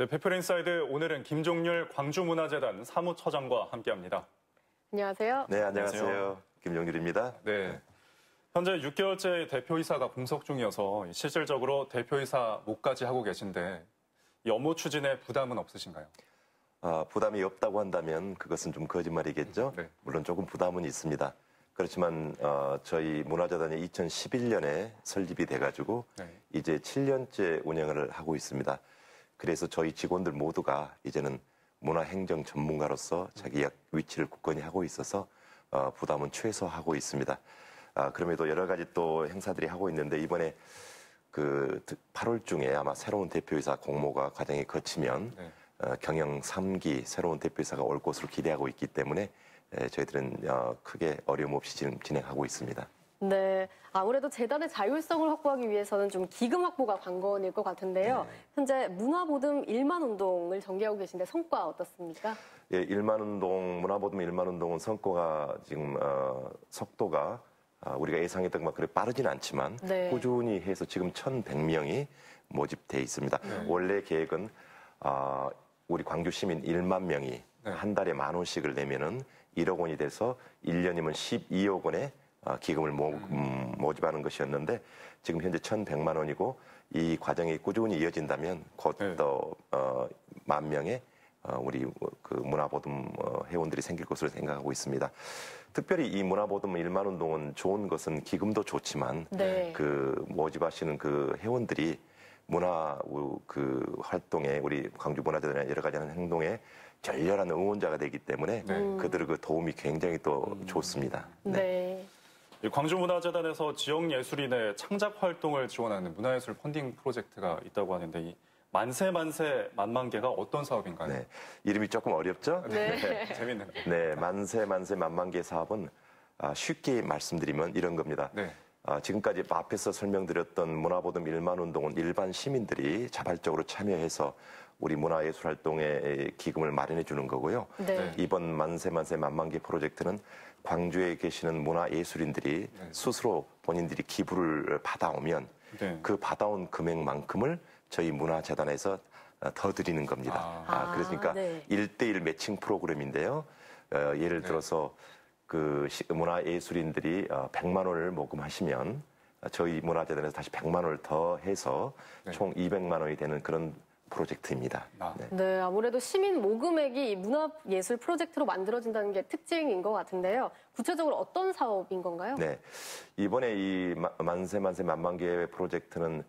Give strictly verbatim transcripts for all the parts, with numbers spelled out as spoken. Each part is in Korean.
네, 페플 인사이드 오늘은 김종률 광주문화재단 사무처장과 함께합니다. 안녕하세요. 네, 안녕하세요. 안녕하세요. 김종률입니다. 네, 현재 육 개월째 대표이사가 공석 중이어서 실질적으로 대표이사 목까지 하고 계신데 이 업무 추진에 부담은 없으신가요? 아, 부담이 없다고 한다면 그것은 좀 거짓말이겠죠. 네. 물론 조금 부담은 있습니다. 그렇지만 어, 저희 문화재단이 이천십일 년에 설립이 돼가지고 네. 이제 칠 년째 운영을 하고 있습니다. 그래서 저희 직원들 모두가 이제는 문화행정 전문가로서 자기 위치를 굳건히 하고 있어서 어, 부담은 최소화하고 있습니다. 아, 그럼에도 여러 가지 또 행사들이 하고 있는데 이번에 그 팔월 중에 아마 새로운 대표이사 공모가 과정이 거치면 네. 어, 경영 삼 기 새로운 대표이사가 올 것으로 기대하고 있기 때문에 에, 저희들은 어, 크게 어려움 없이 지금 진행하고 있습니다. 네, 아무래도 재단의 자율성을 확보하기 위해서는 좀 기금 확보가 관건일 것 같은데요. 네. 현재 문화보듬 일만 운동을 전개하고 계신데 성과 어떻습니까? 예, 일만 운동, 문화보듬 일만 운동은 성과가 지금 어, 속도가 어, 우리가 예상했던 것만 그래 빠르진 않지만 네. 꾸준히 해서 지금 천백 명이 모집돼 있습니다. 네. 원래 계획은 어, 우리 광주 시민 일만 명이 네. 한 달에 만 원씩을 내면은 일억 원이 돼서 일 년이면 십이억 원의 어, 기금을 모, 음, 모집하는 것이었는데 지금 현재 천백만 원이고 이 과정이 꾸준히 이어진다면 곧 또 네. 어, 만 명의 어, 우리 그 문화보듬 어, 회원들이 생길 것으로 생각하고 있습니다. 특별히 이 문화보듬 일만 운동은 좋은 것은 기금도 좋지만 네. 그 모집하시는 그 회원들이 문화 그 활동에 우리 광주 문화재단의 여러 가지 하는 행동에 절렬한 응원자가 되기 때문에 네. 그들의 그 도움이 굉장히 또 음. 좋습니다. 네. 네. 광주문화재단에서 지역예술인의 창작 활동을 지원하는 문화예술 펀딩 프로젝트가 있다고 하는데 이 만세 만세 만만개가 어떤 사업인가요? 네, 이름이 조금 어렵죠? 네, 네. 재밌는데. 네, 만세 만세 만만개 사업은 쉽게 말씀드리면 이런 겁니다. 네. 지금까지 앞에서 설명드렸던 문화보듬 일만 운동은 일반 시민들이 자발적으로 참여해서 우리 문화예술 활동에 기금을 마련해 주는 거고요. 네. 이번 만세 만세 만만개 프로젝트는 광주에 계시는 문화예술인들이 네. 스스로 본인들이 기부를 받아오면 네. 그 받아온 금액만큼을 저희 문화재단에서 더 드리는 겁니다. 아, 아 그러니까 네. 일 대일 매칭 프로그램인데요. 어, 예를 들어서 그 문화예술인들이 백만 원을 모금하시면 저희 문화재단에서 다시 백만 원을 더 해서 네. 총 이백만 원이 되는 그런 프로젝트입니다. 아. 네. 네, 아무래도 시민 모금액이 문화예술 프로젝트로 만들어진다는 게 특징인 것 같은데요. 구체적으로 어떤 사업인 건가요? 네, 이번에 이 만세 만세 만만개 프로젝트는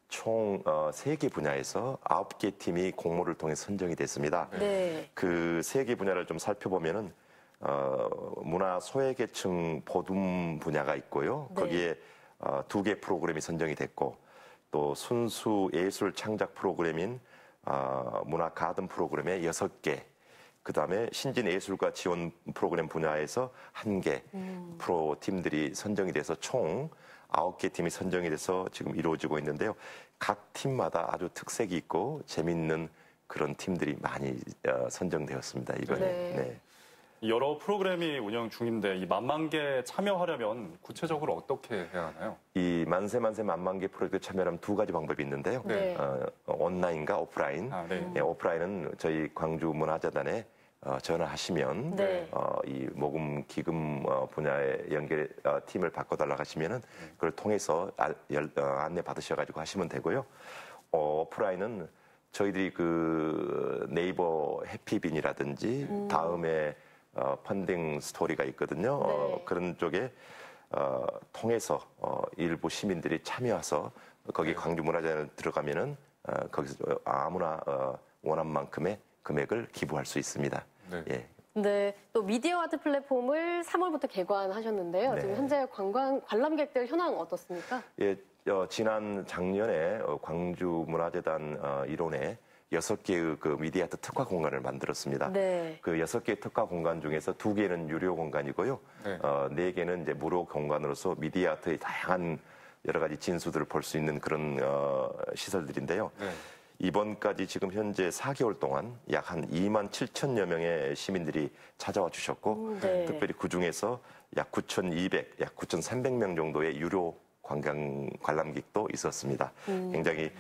총 세 개 분야에서 아홉 개 팀이 공모를 통해 선정이 됐습니다. 네. 그 세 개 분야를 좀 살펴보면은 어, 문화 소외계층 보듬 분야가 있고요. 네. 거기에 어, 두 개 프로그램이 선정이 됐고 또 순수 예술 창작 프로그램인 어, 문화 가든 프로그램에 여섯 개, 그 다음에 신진 예술가 지원 프로그램 분야에서 한 개 음. 프로 팀들이 선정이 돼서 총 아홉 개 팀이 선정이 돼서 지금 이루어지고 있는데요. 각 팀마다 아주 특색이 있고 재밌는 그런 팀들이 많이 어, 선정되었습니다. 이번에. 네. 네. 여러 프로그램이 운영 중인데 이 만만개 참여하려면 구체적으로 어떻게 해야 하나요? 이 만세 만세 만만개 프로젝트 참여하려면 두 가지 방법이 있는데요. 네. 어, 온라인과 오프라인. 아, 네. 네, 오프라인은 저희 광주 문화재단에 어, 전화하시면 네. 어, 이 모금 기금 어, 분야에 연결 어, 팀을 바꿔달라고 하시면은 그걸 통해서 아, 열, 어, 안내 받으셔가지고 하시면 되고요. 어, 오프라인은 저희들이 그 네이버 해피빈이라든지 음. 다음에 어, 펀딩 스토리가 있거든요. 네. 어, 그런 쪽에 어, 통해서 어, 일부 시민들이 참여해서 거기 네. 광주 문화재단에 들어가면은 어, 거기서 아무나 어, 원한 만큼의 금액을 기부할 수 있습니다. 네. 예. 네, 또 미디어 아트 플랫폼을 삼월부터 개관하셨는데요. 네. 지금 현재 관광 관람객들 현황 어떻습니까? 예, 어, 지난 작년에 어, 광주 문화재단 어, 일원에 여섯 개의 그 미디어 아트 특화 공간을 만들었습니다. 네. 그 여섯 개의 특화 공간 중에서 두 개는 유료 공간이고요. 네. 어, 네 개는 이제 무료 공간으로서 미디어 아트의 다양한 여러 가지 진수들을 볼 수 있는 그런 어, 시설들인데요. 네. 이번까지 지금 현재 사 개월 동안 약 한 이만 칠천여 명의 시민들이 찾아와 주셨고 네. 특별히 그중에서 약 구천이백, 약 구천삼백 명 정도의 유료 관광 관람객도 있었습니다. 음. 굉장히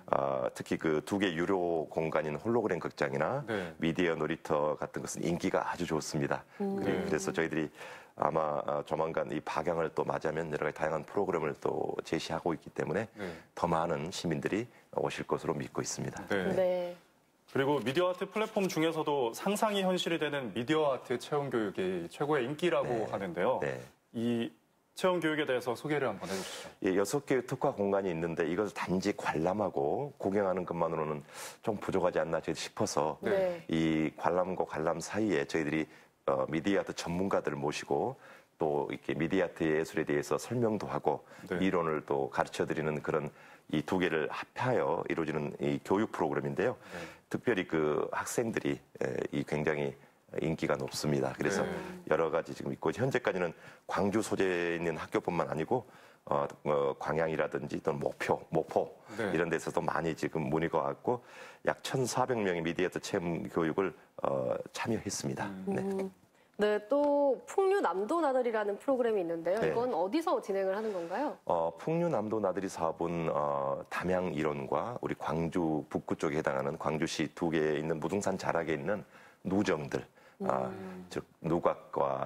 어, 특히 그 두 개 유료 공간인 홀로그램 극장이나 네. 미디어 놀이터 같은 것은 인기가 아주 좋습니다. 음. 그리- 그래서 저희들이 아마 어, 조만간 이 박양을 또 맞이하면 여러 가지 다양한 프로그램을 또 제시하고 있기 때문에 네. 더 많은 시민들이 오실 것으로 믿고 있습니다. 네. 네. 그리고 미디어 아트 플랫폼 중에서도 상상이 현실이 되는 미디어 아트 체험 교육이 최고의 인기라고 네. 하는데요. 네. 이 체험 교육에 대해서 소개를 한번 해주시죠. 예, 여섯 개의 특화 공간이 있는데 이것을 단지 관람하고 구경하는 것만으로는 좀 부족하지 않나 저희 싶어서 네. 이 관람과 관람 사이에 저희들이 어, 미디어 아트 전문가들을 모시고 또 이렇게 미디어 아트 예술에 대해서 설명도 하고 네. 이론을 또 가르쳐 드리는 그런 이 두 개를 합하여 이루어지는 이 교육 프로그램인데요. 네. 특별히 그 학생들이 에, 이 굉장히 인기가 높습니다. 그래서 네. 여러 가지 지금 있고 현재까지는 광주 소재에 있는 학교뿐만 아니고 어, 어, 광양이라든지 또는 목표, 목포 네. 이런 데서도 많이 지금 문의가 왔고 약 천사백 명의 미디어 아트 체험 교육을 어, 참여했습니다. 네. 음. 네, 또 풍류 남도 나들이라는 프로그램이 있는데요. 네. 이건 어디서 진행을 하는 건가요? 어, 풍류남도 나들이 사업은 어, 담양 일원과 우리 광주 북구 쪽에 해당하는 광주시 두 개에 있는 무등산 자락에 있는 누정들, 아, 즉 누각과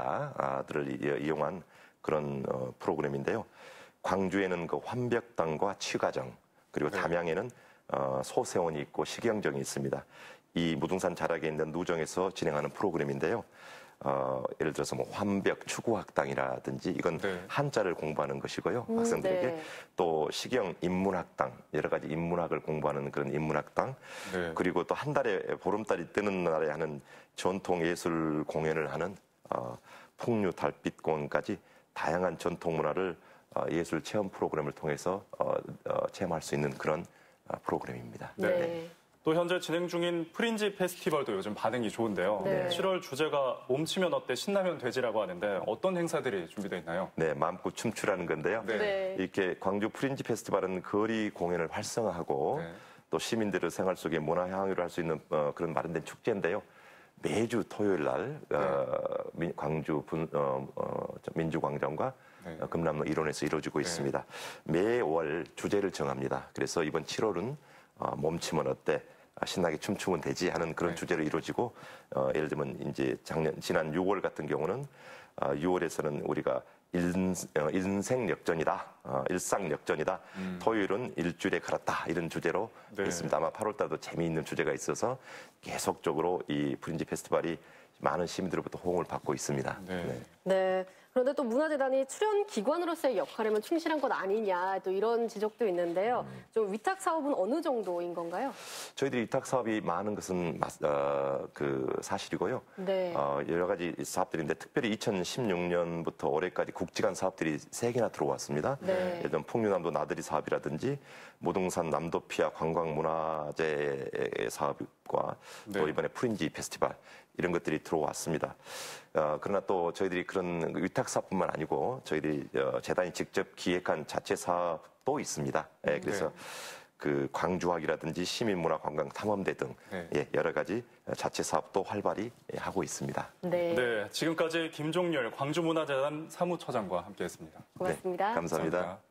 정자들을 이용한 그런 어, 프로그램인데요. 광주에는 그 환벽당과 취가정, 그리고 네. 담양에는 어, 소세원이 있고 식영정이 있습니다. 이 무등산 자락에 있는 누정에서 진행하는 프로그램인데요. 어, 예를 들어서 뭐 환벽 추구학당이라든지 이건 네. 한자를 공부하는 것이고요. 음, 학생들에게 네. 또 식영 인문학당 여러 가지 인문학을 공부하는 그런 인문학당 네. 그리고 또 한 달에 보름달이 뜨는 날에 하는 전통 예술 공연을 하는 어, 풍류 달빛공원까지 다양한 전통 문화를 어, 예술 체험 프로그램을 통해서 어, 어, 체험할 수 있는 그런 어, 프로그램입니다. 네. 네. 또 현재 진행 중인 프린지 페스티벌도 요즘 반응이 좋은데요. 네. 칠월 주제가 몸치면 어때 신나면 되지라고 하는데 어떤 행사들이 준비되어 있나요? 네, 마음껏 춤추라는 건데요. 네. 네. 이렇게 광주 프린지 페스티벌은 거리 공연을 활성화하고 네. 또 시민들의 생활 속에 문화 향유를 할 수 있는 어, 그런 마련된 축제인데요. 매주 토요일 날 어, 민- 광주 분, 어, 어, 저 민주광장과 네. 어, 금남로 일원에서 이루어지고 네. 있습니다. 매월 주제를 정합니다. 그래서 이번 칠월은 어, 몸치면 어때? 아, 신나게 춤추면 되지 하는 그런 네. 주제로 이루어지고 어, 예를 들면 이제 작년 지난 유월 같은 경우는 어, 유월에서는 우리가 인, 어, 인생 역전이다, 어, 일상 역전이다. 토요일은 일주일에 걸었다 이런 주제로 음. 네. 있습니다. 아마 팔월달도 재미있는 주제가 있어서 계속적으로 이 프린지 페스티벌이 많은 시민들로부터 호응을 받고 있습니다. 네. 네. 네. 그런데 또 문화재단이 출연 기관으로서의 역할에만 충실한 것 아니냐 또 이런 지적도 있는데요. 좀 위탁 사업은 어느 정도인 건가요? 저희들이 위탁 사업이 많은 것은 맞- 어, 그 사실이고요. 네. 어, 여러 가지 사업들인데 특별히 이천십육 년부터 올해까지 국지간 사업들이 세 개나 들어왔습니다. 네. 예를 들면 풍류남도 나들이 사업이라든지 무등산 남도피아 관광문화재 사업과 또 네. 이번에 프린지 페스티벌 이런 것들이 들어왔습니다. 어, 그러나 또 저희들이 그런 위탁 사업뿐만 아니고 저희들이 어, 재단이 직접 기획한 자체 사업도 있습니다. 예, 그래서 네. 그 광주학이라든지 시민문화관광탐험대 등 네. 예, 여러 가지 자체 사업도 활발히 예, 하고 있습니다. 네. 네, 지금까지 김종률 광주문화재단 사무처장과 함께했습니다. 고맙습니다. 네, 감사합니다. 감사합니다.